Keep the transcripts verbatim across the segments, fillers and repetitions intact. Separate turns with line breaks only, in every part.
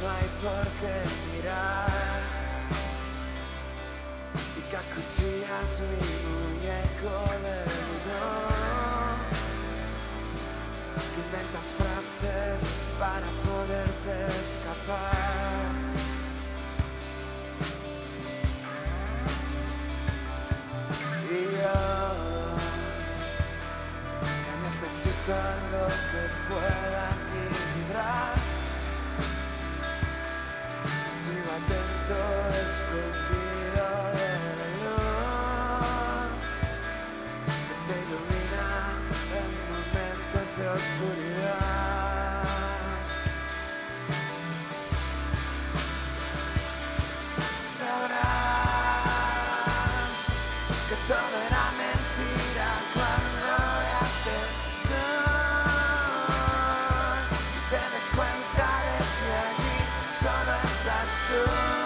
hay por qué mirar. Y que acuchillas mi muñeco de algodón, que inventas frases para poderte escapar. Y yo, que necesito algo que pueda equilibrar, que sigo atento, escondido de la luz, que te ilumina en momentos de oscuridad. Sabrás que todo era mentira cuando veas el sol y te des cuenta de que allí solo estás tú.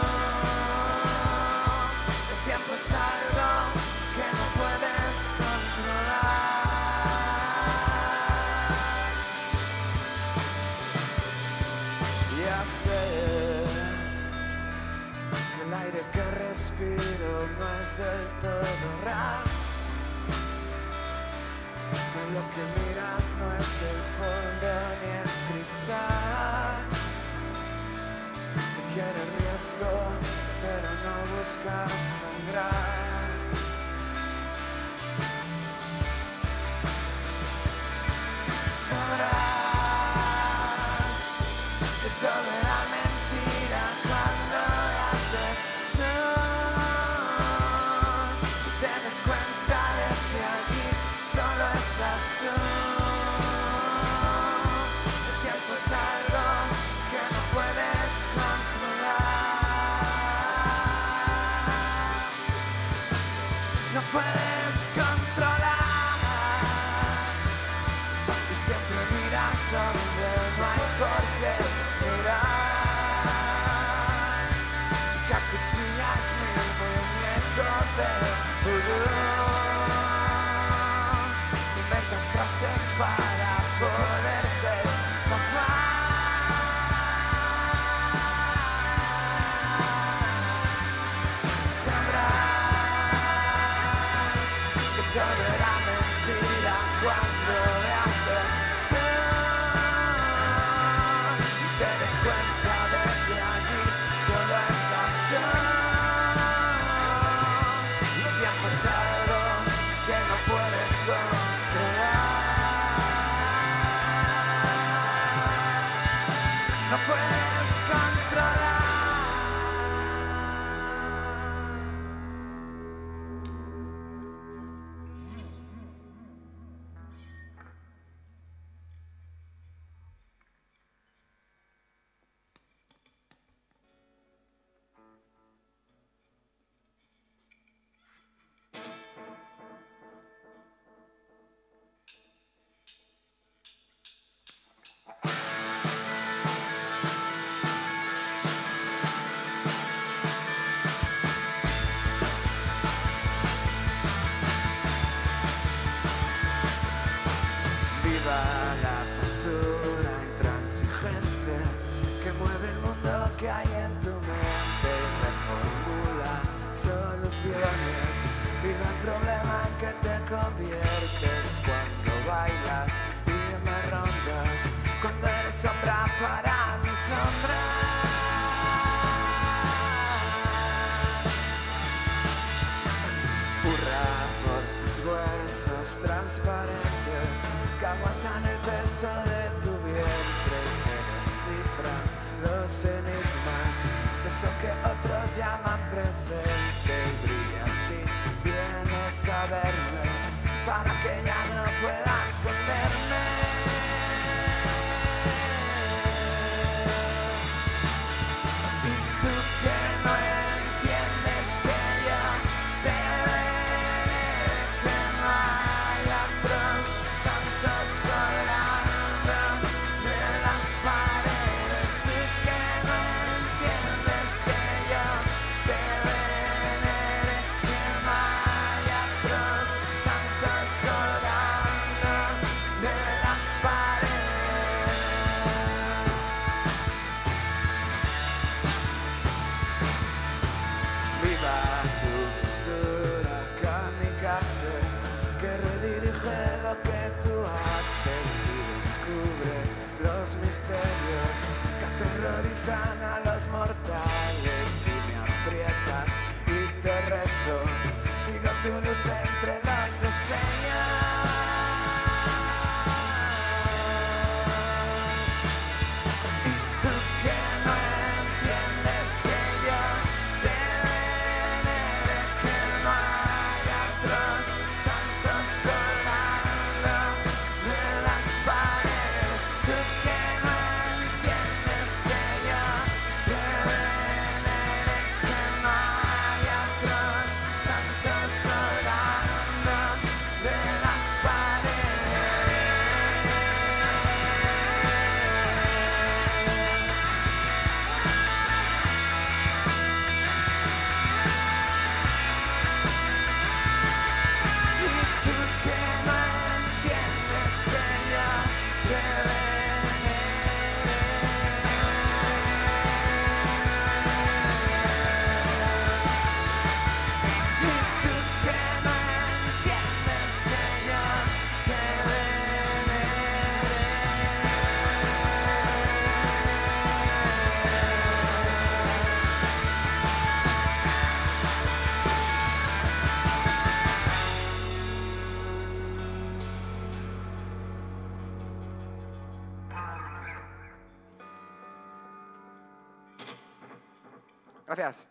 El tiempo es algo que no puedes controlar. Ya sé que el aire que respiro no es del todo real, que lo que miras no es el fondo ni el cristal, que quiere riesgo pero no busca sangrar. Sabrás que todo era mentira cuando veas el sol y te des cuenta de que allí solo estás tú. El tiempo es algo que no puedes controlar. No puedes controlar. Y siempre miras donde no hay por qué mirar. Que acuchillas mi muñeco de vudú. Inventas frases para poderte escapar. Sabrás que todo era mentira cuando veas el sol y te des cuenta de que allí solo estás tú. El tiempo es algo que no puedes controlar. No puedes controlar. Viva la postura intransigente que mueve el mundo que hay en tu mente y reformula soluciones. Viva el problema en que te conviertes cuando bailas y me rondas, cuando eres sombra para mi sombra. Hurra por tus huesos transparentes que aguantan el peso de tu vientre y que descifran los enigmas de eso que otros llaman presente. Y brilla si vienes a verme para que ya no pueda esconderme. Y tú que no entiendes que yo te veré, que no hay otros santos colgando de las paredes. Tú que no entiendes que yo te veré, que no hay otros santos colgando de misterios que aterrorizan a los mortales. Si me aprietas y te rezo, sigo tu luz entre los destellos. Gracias.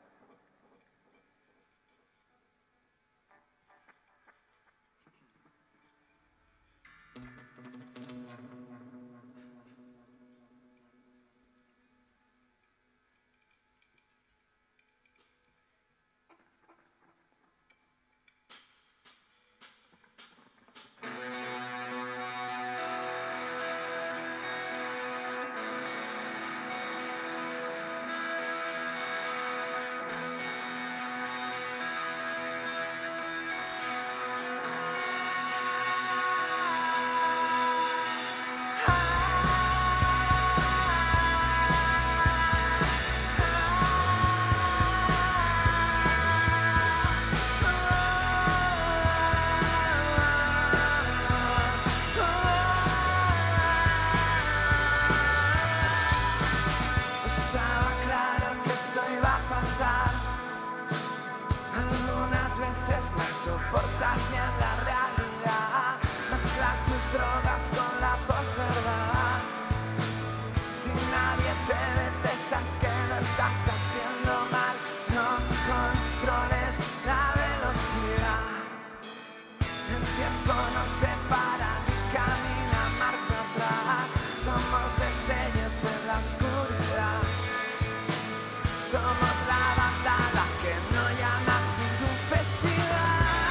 Soportas bien la realidad, mezclar tus drogas con la posverdad. Si nadie te detestas, que lo estás haciendo mal, no controles la velocidad. El tiempo no se para ni camina marcha atrás. Somos destellos en la oscuridad. Somos la banda la que no llama a ningún festival.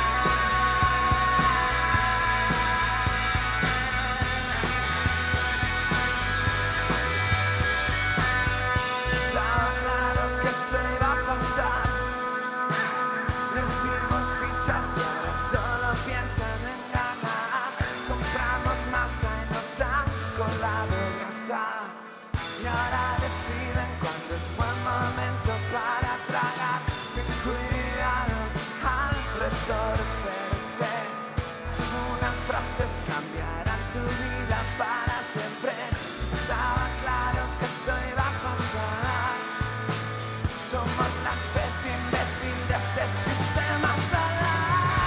Estaba claro que esto iba a pasar. Les dimos fichas y ahora solo piensan en ganar. Compramos masa y nos han colado grasa. Y ahora deciden cuándo es buen momento para tragar. Ten cuidado al retorcerte. Unas frases cambiarán tu vida para siempre. Estaba claro que esto iba a pasar. Somos la especie imbécil de este sistema solar.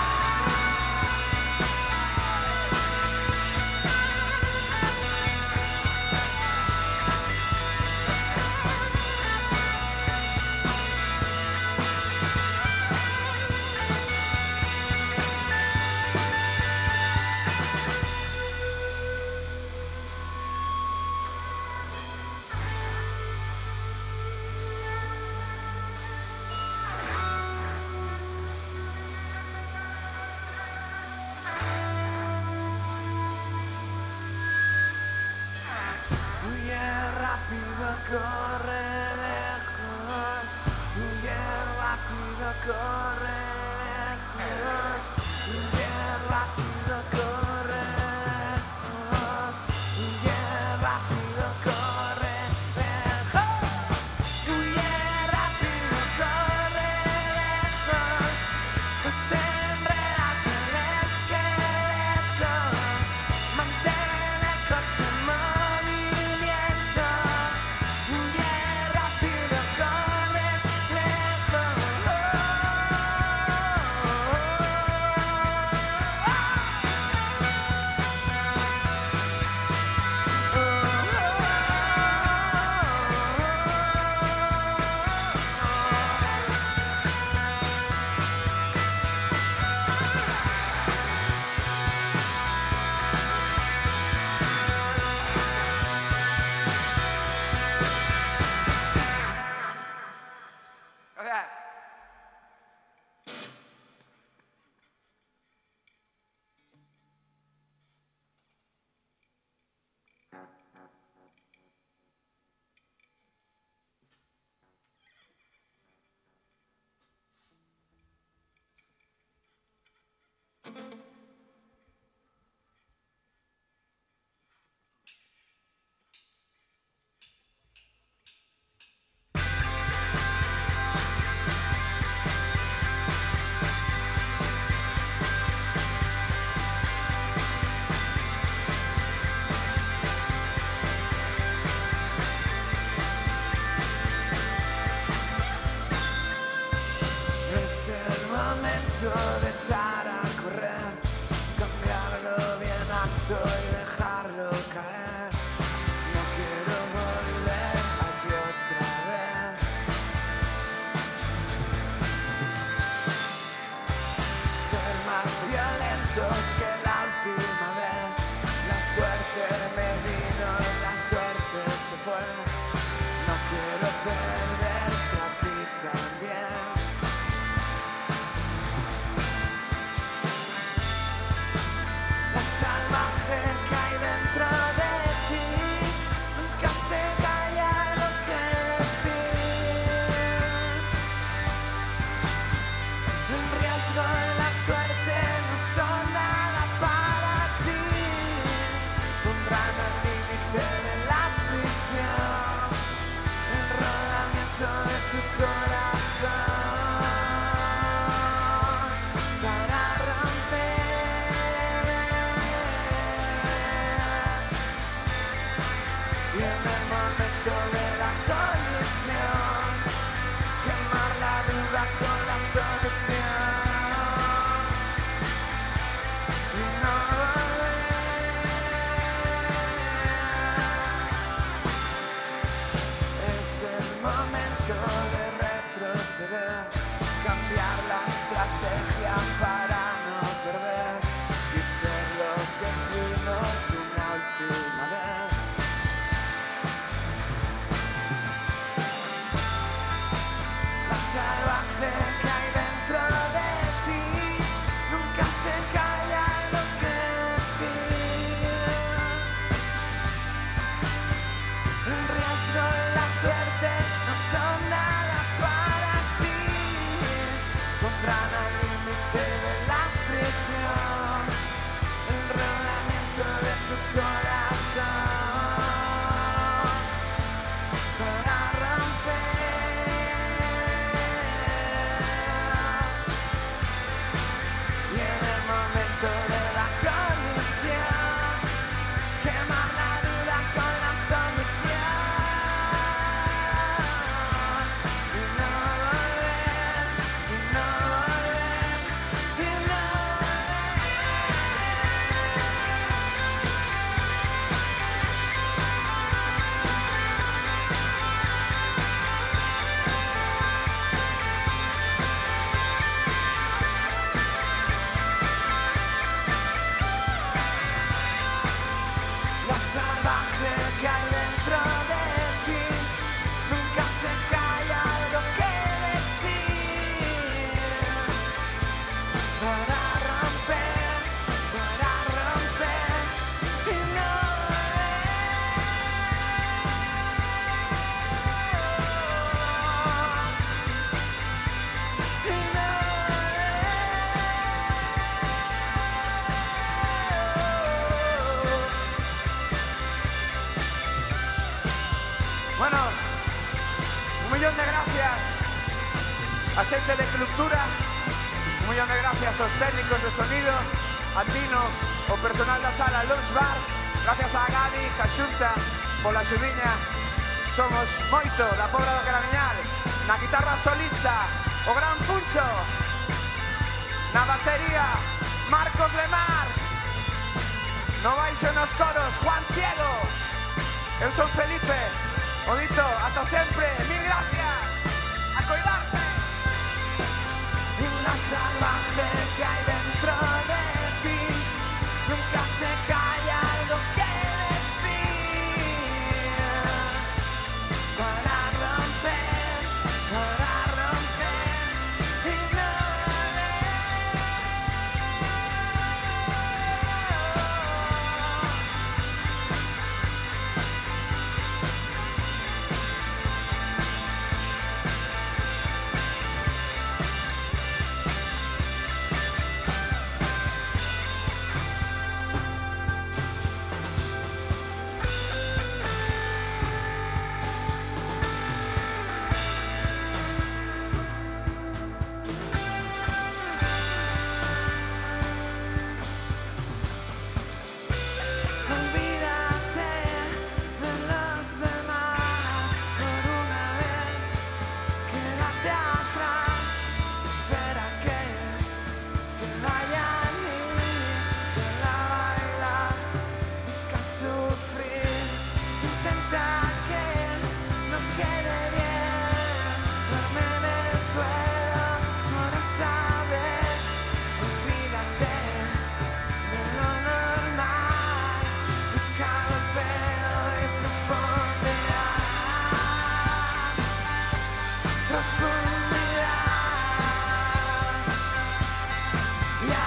Corre lejos, huye rápido, corre lejos, huye rápido, corre lejos, huye rápido, corre lejos, huye rápido, corre lejos, desenrédate el esqueleto, mantén el coche en movimiento. momento de echar a correr, cambiarlo bien alto y dejarlo caer. No quiero volver allí otra vez. Ser más violentos que la última vez. La suerte me vino y la suerte se fue. No quiero perderte a ti también. La salvaje que hay dentro de ti nunca se calla lo que decir. El riesgo y la suerte no son nada para ti. Pondrán el límite de la fricción, el rodamiento de tu corazón para romper. Y en el momento de la colisión, quemar la duda con la solución. Y no volver. Es el momento de retroceder, cambiar la estrategia para no perder y ser lo que fuimos una última vez. La salvaje que hay dentro de ti nunca se calla lo que decir. El riesgo y la suerte no son nada para ti. Pondrán al límite de la fricción, el rodamiento de tu corazón para romper. Y en el momento de la colisión, quemar la duda con la solución. Y no volver, y no volver, y no La salvaje que hay dentro de ti nunca se calla algo que decir. Para romper, para romper y no volver. Y no volver. Bueno, un millón de gracias a xente de Clubtura, un millón de gracias aos técnicos de sonido, a Tino, o personal da sala Lunch Bar, gracias a Gabi, a Xunta, pola xudiña. Somos moito da Pobra do Caramiñal, na guitarra solista, o gran Funcho, na batería, Marcos Lemar, no baixo nos coros, Juan Ciego, eu son Felipe. Bonito, hasta siempre, mil gracias, a cuidarse. Y la salvaje que hay dentro de ti nunca se calla algo que decir. Para romper, para romper y no volver. se vayan y solo a bailar, busca sufrir, intenta que no quede bien, duerme en el suelo por esta vez, olvídate de lo normal, busca golpeo y profundidad, profundidad. Yeah.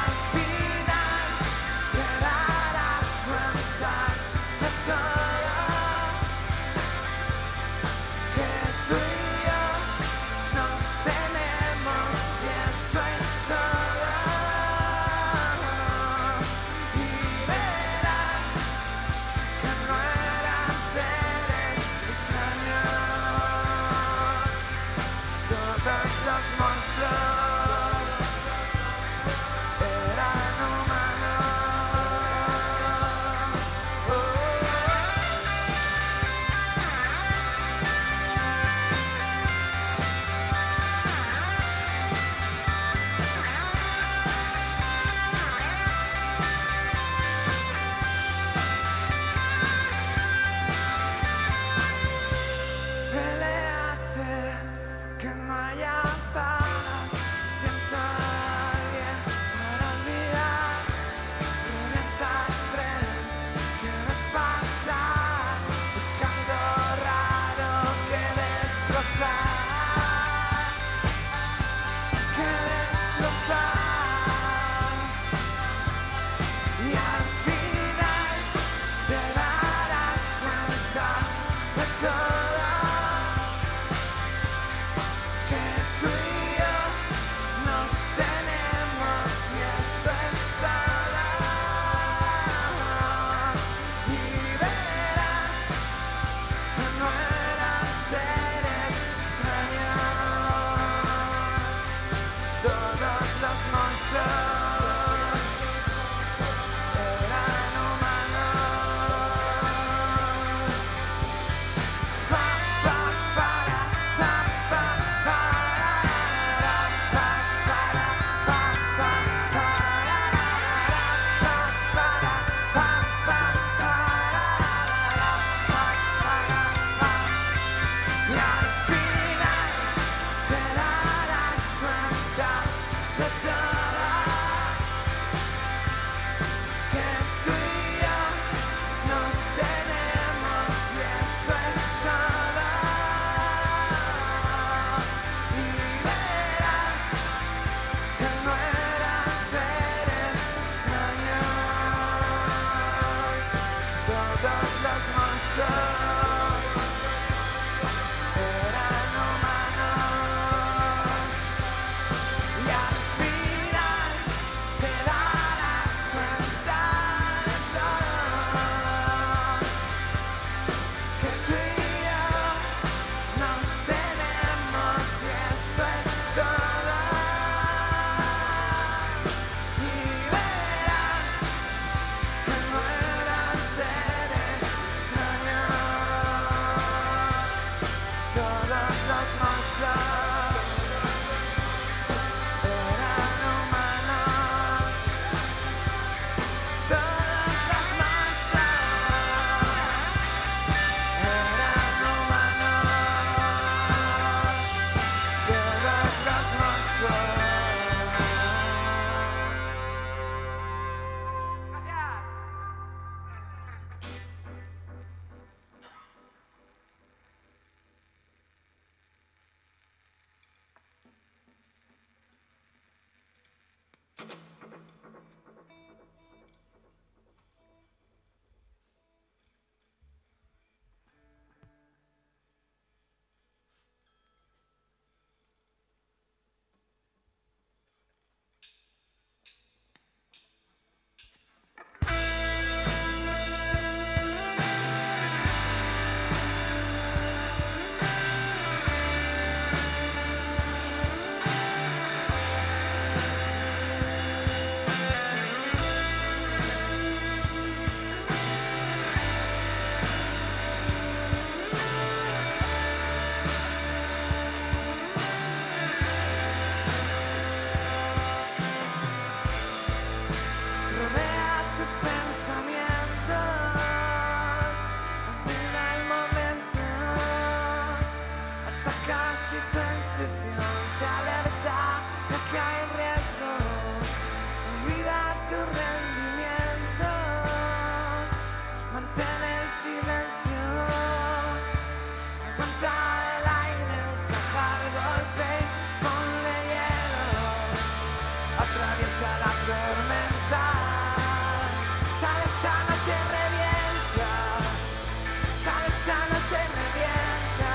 tormenta. Sale esta noche y revienta. Sale esta noche y revienta.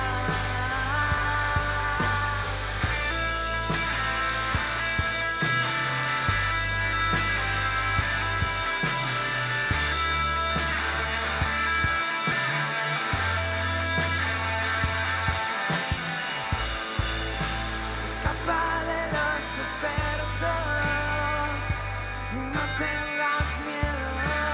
Escapa de los expertos y no tengas miedo.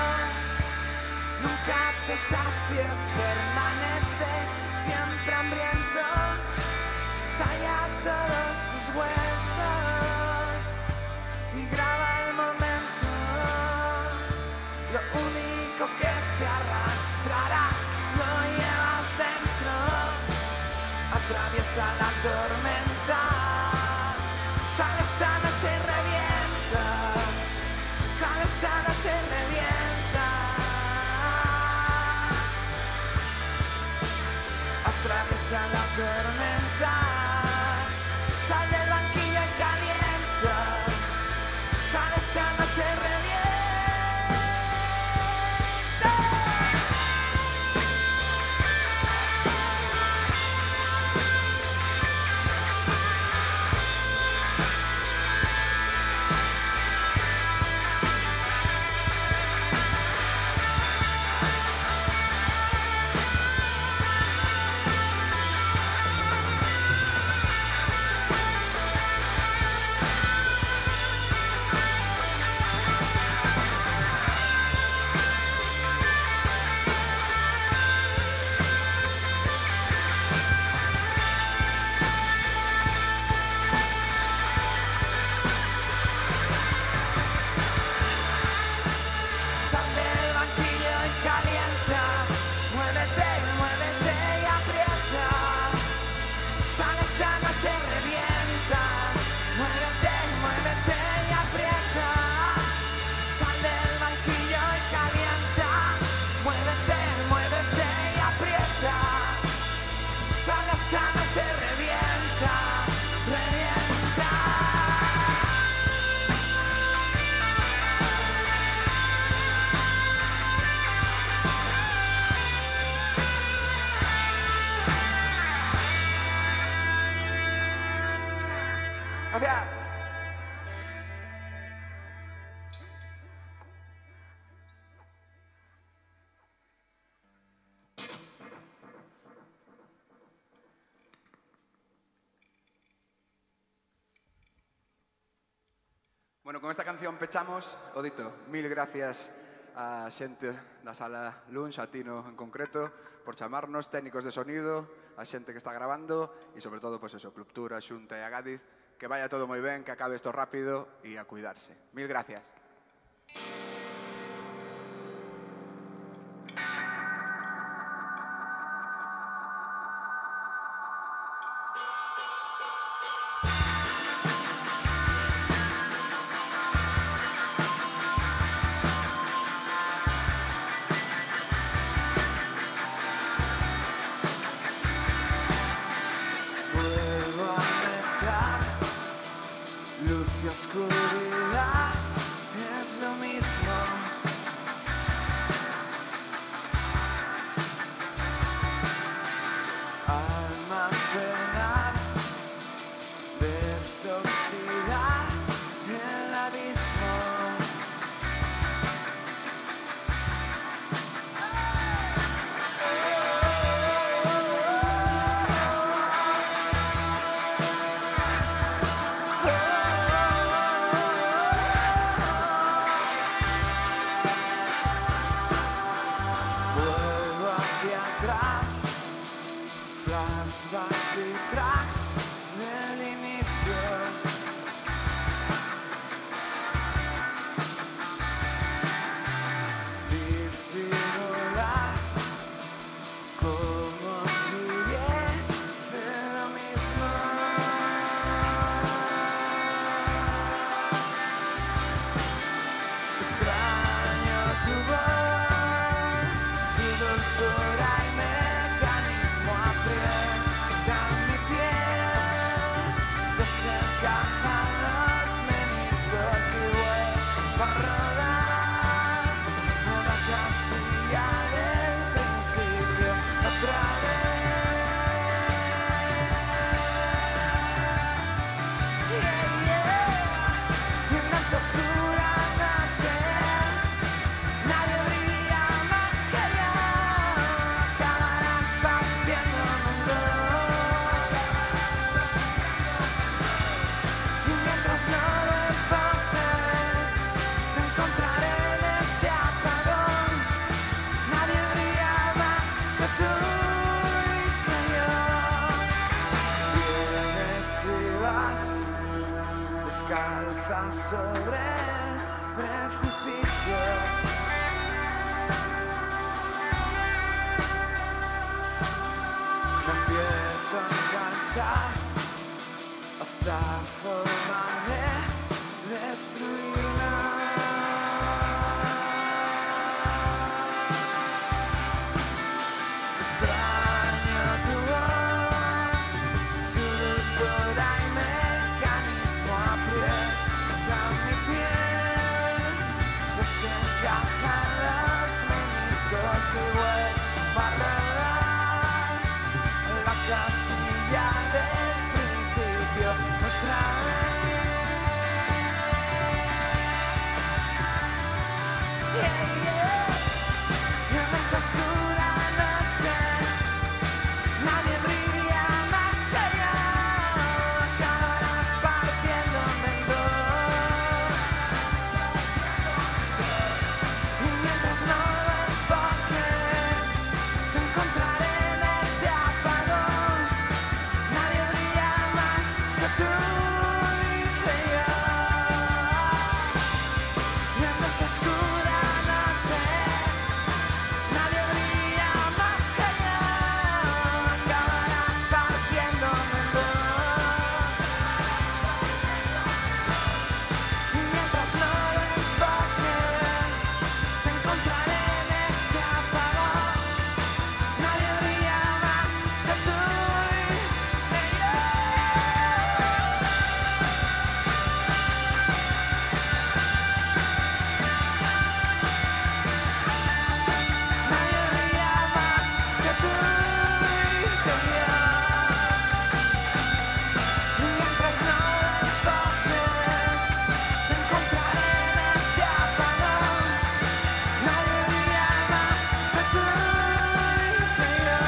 Nunca te sacies, permanece siempre hambriento. Estalla todos tus huesos y graba el momento. Lo único que te arrastrará lo llevas dentro. Atraviesa la tormenta. Sale esta noche y revienta. Sale esta noche y revienta. Atraviesa la tormenta. Sal del banquillo y calienta. Sale esta noche y revienta. Gracias. Bueno, con esta canción pechamos. O dito, mil gracias a xente da sala Lunch, a Tino en concreto, por chamarnos, técnicos de sonido, a xente que está grabando e sobre todo, pues eso, Clubtura, Xunta e a Gadiz. Que vaya todo moi ben, que acabe esto rápido e a cuidarse. Mil gracias. Oscuridad es lo mismo. Almacenar, desoxidar el abismo. Flashbacks y tracks del inicio. Disimular como si viese lo mismo. Extraño tu voz, su dulzura y mecanismo aprieta mi piel, desencajan los meniscos y vuelvo. sobre el precipicio. Me empiezo a enganchar hasta forma de destruirme. Extraño tu voz, su dulzura y mecanismo aprieta mi piel, desencajan los meniscos y vuelvo a rodar la casilla del principio otra vez. Yeah, yeah. Y en esta oscura noche nadie brilla más que yo, acabarás partiéndome en dos. Y mientras no lo enfoques, te encontraré en este apagón. Nadie brilla más que tú y que yo. Y en esta oscura noche nadie brilla más que yo, acabarás partiéndome en dos. Y mientras no lo enfoques, te encontraré en este apagón. Nadie brilla más que tú y que yo. Nadie brilla más que tú y que yo. Y mientras no lo enfoques, te encontraré en este apagón. Nadie brilla más que tú y que yo.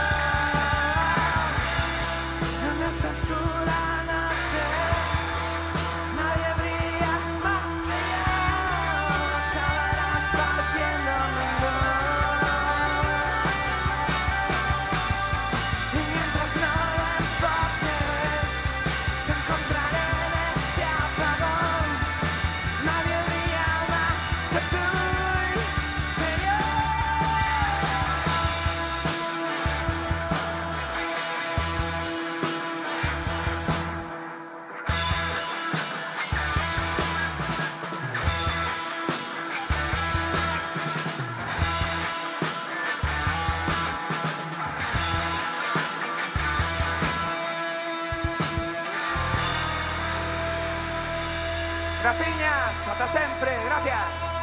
En esta oscura noche nadie brilla más que yo, acabarás partiéndome en dos. Y mientras no lo enfoques, te encontraré en este apagón. Nadie brilla más que tú y que yo. Graciñas, hasta sempre, gracias.